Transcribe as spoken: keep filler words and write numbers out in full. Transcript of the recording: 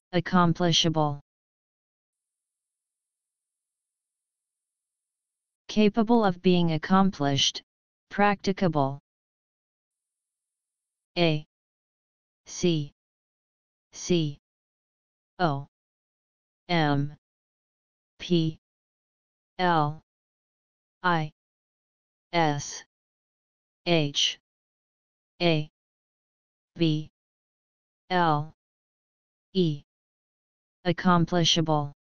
accomplishable. Capable of being accomplished, practicable. A C C O M P L I S H A B L E accomplishable.